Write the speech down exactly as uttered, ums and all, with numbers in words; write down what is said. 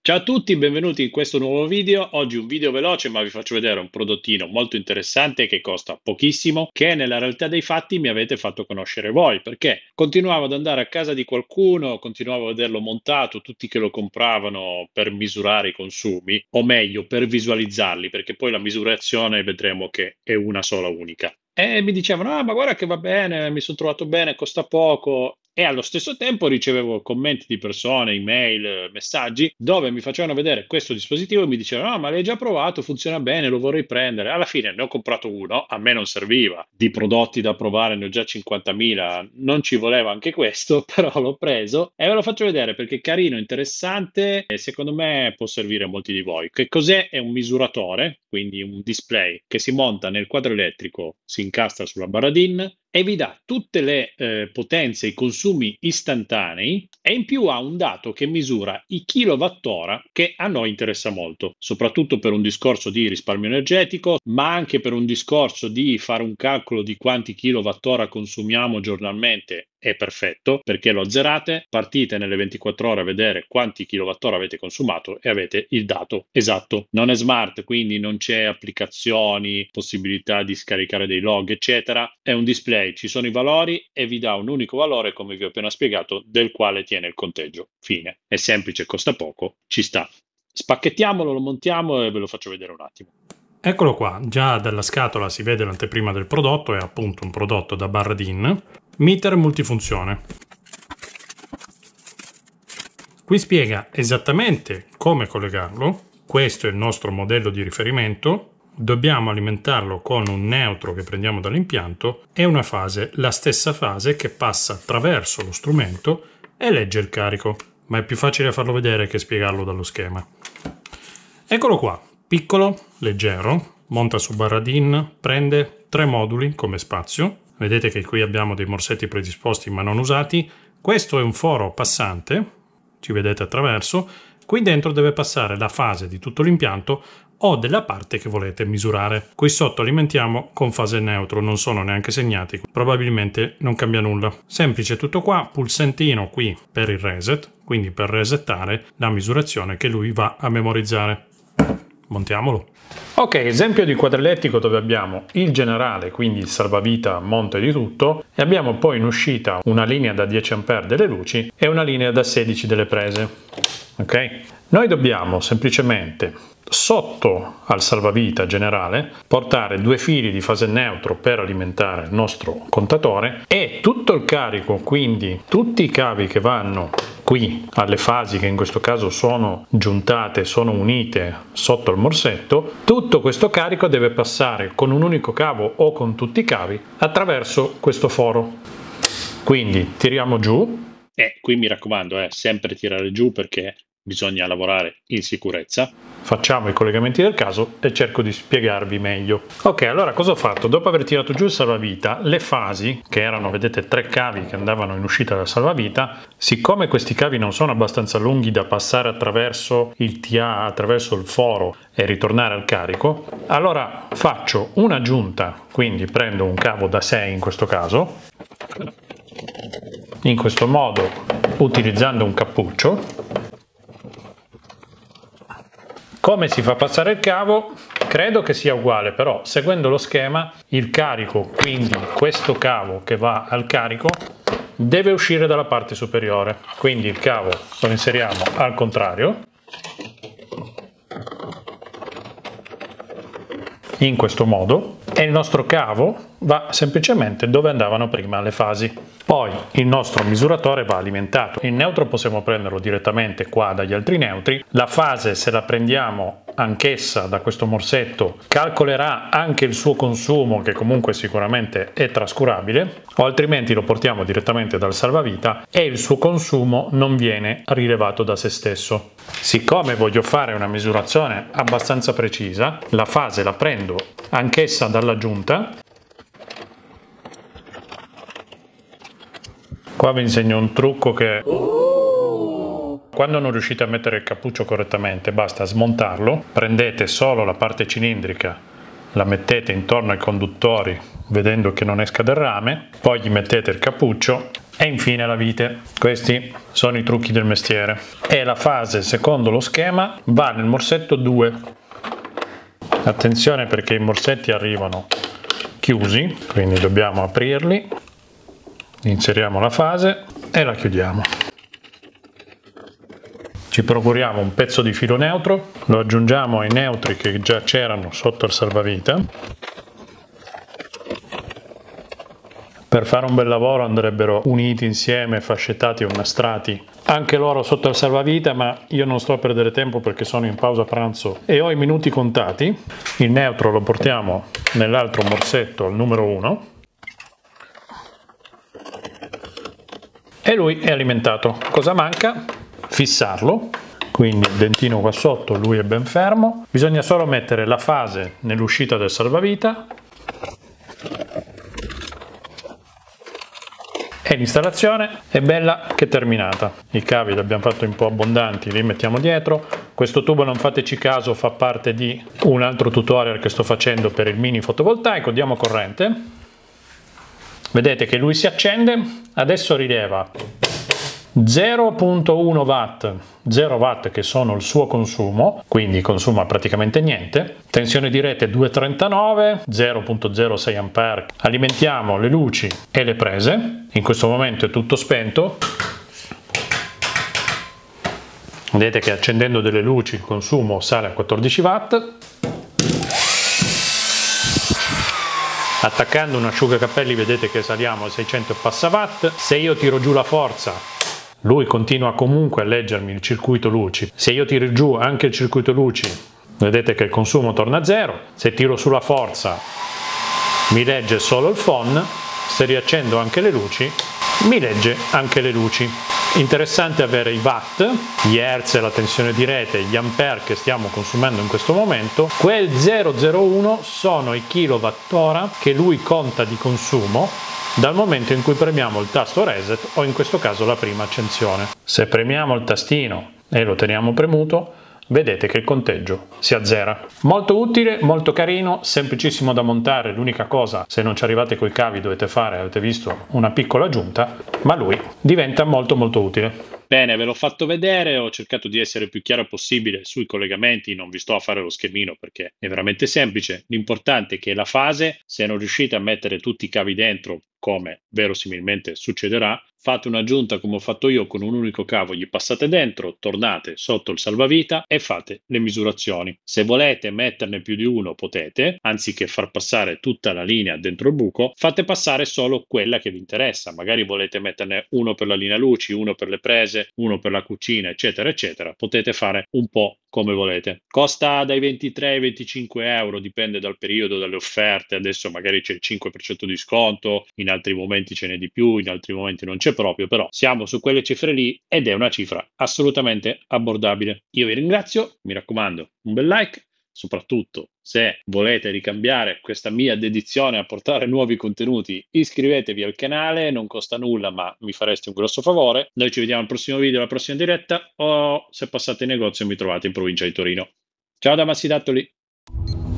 Ciao a tutti, benvenuti in questo nuovo video. Oggi un video veloce, ma vi faccio vedere un prodottino molto interessante che costa pochissimo, che nella realtà dei fatti mi avete fatto conoscere voi, perché continuavo ad andare a casa di qualcuno, continuavo a vederlo montato, tutti che lo compravano per misurare i consumi, o meglio, per visualizzarli, perché poi la misurazione vedremo che è una sola unica. E mi dicevano, ah, ma guarda che va bene, mi sono trovato bene, costa poco. E allo stesso tempo ricevevo commenti di persone, email, eh, messaggi, dove mi facevano vedere questo dispositivo e mi dicevano, no, ma l'hai già provato, funziona bene, lo vorrei prendere. Alla fine ne ho comprato uno, a me non serviva. Di prodotti da provare ne ho già cinquantamila, non ci voleva anche questo, però l'ho preso e ve lo faccio vedere perché è carino, interessante e secondo me può servire a molti di voi. Che cos'è? È un misuratore, quindi un display che si monta nel quadro elettrico, si incastra sulla barra DIN e vi dà tutte le eh, potenze, i consumi istantanei e in più ha un dato che misura i kilowattora che a noi interessa molto, soprattutto per un discorso di risparmio energetico, ma anche per un discorso di fare un calcolo di quanti kilowattora consumiamo giornalmente. È perfetto perché lo azzerate, partite nelle ventiquattro ore a vedere quanti kilowattora avete consumato e avete il dato esatto. Non è smart, quindi non c'è applicazioni, possibilità di scaricare dei log, eccetera. È un display, ci sono i valori e vi dà un unico valore, come vi ho appena spiegato, del quale tiene il conteggio. Fine. È semplice, costa poco, ci sta. Spacchettiamolo, lo montiamo e ve lo faccio vedere un attimo. Eccolo qua, già dalla scatola si vede l'anteprima del prodotto, è appunto un prodotto da barra DIN, meter multifunzione. Qui spiega esattamente come collegarlo, questo è il nostro modello di riferimento, dobbiamo alimentarlo con un neutro che prendiamo dall'impianto e una fase, la stessa fase che passa attraverso lo strumento e legge il carico, ma è più facile farlo vedere che spiegarlo dallo schema. Eccolo qua. Piccolo, leggero, monta su barra DIN, prende tre moduli come spazio. Vedete che qui abbiamo dei morsetti predisposti ma non usati. Questo è un foro passante, ci vedete attraverso. Qui dentro deve passare la fase di tutto l'impianto o della parte che volete misurare. Qui sotto alimentiamo con fase neutro, non sono neanche segnati, probabilmente non cambia nulla. Semplice tutto qua, pulsantino qui per il reset, quindi per resettare la misurazione che lui va a memorizzare. Montiamolo. Ok, esempio di quadro elettrico dove abbiamo il generale, quindi il salvavita, monte di tutto, e abbiamo poi in uscita una linea da dieci ampere delle luci e una linea da sedici delle prese. Ok? Noi dobbiamo semplicemente sotto al salvavita generale portare due fili di fase neutro per alimentare il nostro contatore e tutto il carico, quindi tutti i cavi che vanno qui alle fasi che in questo caso sono giuntate, sono unite sotto il morsetto, tutto questo carico deve passare con un unico cavo o con tutti i cavi attraverso questo foro. Quindi tiriamo giù. E qui mi raccomando, eh, sempre tirare giù perché bisogna lavorare in sicurezza. Facciamo i collegamenti del caso e cerco di spiegarvi meglio. Ok, allora cosa ho fatto? Dopo aver tirato giù il salvavita, le fasi, che erano, vedete, tre cavi che andavano in uscita dal salvavita, siccome questi cavi non sono abbastanza lunghi da passare attraverso il T A, attraverso il foro e ritornare al carico, allora faccio un'aggiunta, quindi prendo un cavo da sei in questo caso, in questo modo utilizzando un cappuccio. Come si fa passare il cavo? Credo che sia uguale, però seguendo lo schema il carico, quindi questo cavo che va al carico, deve uscire dalla parte superiore. Quindi il cavo lo inseriamo al contrario, in questo modo, e il nostro cavo va semplicemente dove andavano prima le fasi. Poi il nostro misuratore va alimentato. Il neutro possiamo prenderlo direttamente qua dagli altri neutri. La fase, se la prendiamo anch'essa da questo morsetto, calcolerà anche il suo consumo, che comunque sicuramente è trascurabile, o altrimenti lo portiamo direttamente dal salvavita e il suo consumo non viene rilevato da se stesso. Siccome voglio fare una misurazione abbastanza precisa, la fase la prendo anch'essa dalla giunta. Qua vi insegno un trucco che quando non riuscite a mettere il cappuccio correttamente basta smontarlo, prendete solo la parte cilindrica, la mettete intorno ai conduttori vedendo che non esca del rame, poi gli mettete il cappuccio e infine la vite. Questi sono i trucchi del mestiere. E la fase secondo lo schema va nel morsetto due. Attenzione perché i morsetti arrivano chiusi, quindi dobbiamo aprirli, inseriamo la fase e la chiudiamo. Ci procuriamo un pezzo di filo neutro, lo aggiungiamo ai neutri che già c'erano sotto il salvavita. Per fare un bel lavoro andrebbero uniti insieme, fascettati o nastrati anche loro sotto il salvavita, ma io non sto a perdere tempo perché sono in pausa pranzo e ho i minuti contati. Il neutro lo portiamo nell'altro morsetto, al numero uno, e lui è alimentato. Cosa manca? Fissarlo, quindi il dentino qua sotto, lui è ben fermo. Bisogna solo mettere la fase nell'uscita del salvavita e l'installazione è bella che terminata. I cavi li abbiamo fatti un po' abbondanti, li mettiamo dietro. Questo tubo, non fateci caso, fa parte di un altro tutorial che sto facendo per il mini fotovoltaico. Diamo corrente, vedete che lui si accende, adesso rileva zero virgola uno watt, zero watt che sono il suo consumo, quindi consuma praticamente niente. Tensione di rete due virgola trentanove, zero virgola zero sei ampere. Alimentiamo le luci e le prese. In questo momento è tutto spento. Vedete che accendendo delle luci il consumo sale a quattordici watt. Attaccando un asciugacapelli vedete che saliamo a seicento e passa watt. Se io tiro giù la forza, lui continua comunque a leggermi il circuito luci. Se io tiro giù anche il circuito luci, vedete che il consumo torna a zero. Se tiro sulla forza mi legge solo il phon. Se riaccendo anche le luci, mi legge anche le luci. Interessante avere i watt, gli hertz, la tensione di rete, gli ampere che stiamo consumando in questo momento. Quel zero virgola zero uno sono i kilowattora che lui conta di consumo dal momento in cui premiamo il tasto reset o in questo caso la prima accensione. Se premiamo il tastino e lo teniamo premuto, vedete che il conteggio si azzera. Molto utile, molto carino, semplicissimo da montare. L'unica cosa, se non ci arrivate coi cavi dovete fare, avete visto, una piccola aggiunta, ma lui diventa molto molto utile. Bene, ve l'ho fatto vedere, ho cercato di essere più chiaro possibile sui collegamenti, non vi sto a fare lo schemino perché è veramente semplice. L'importante è che la fase, se non riuscite a mettere tutti i cavi dentro, come verosimilmente succederà, fate un'aggiunta come ho fatto io con un unico cavo, gli passate dentro, tornate sotto il salvavita e fate le misurazioni. Se volete metterne più di uno potete, anziché far passare tutta la linea dentro il buco, fate passare solo quella che vi interessa. Magari volete metterne uno per la linea luci, uno per le prese, uno per la cucina, eccetera eccetera. Potete fare un po' come volete. Costa dai ventitré ai venticinque euro, dipende dal periodo, dalle offerte. Adesso magari c'è il cinque per cento di sconto, in altri momenti ce n'è di più, in altri momenti non c'è proprio, però siamo su quelle cifre lì ed è una cifra assolutamente abbordabile. Io vi ringrazio, mi raccomando, un bel like, soprattutto se volete ricambiare questa mia dedizione a portare nuovi contenuti, iscrivetevi al canale, non costa nulla ma mi fareste un grosso favore. Noi ci vediamo al prossimo video, alla prossima diretta, o se passate in negozio mi trovate in provincia di Torino. Ciao da Massi Dattoli!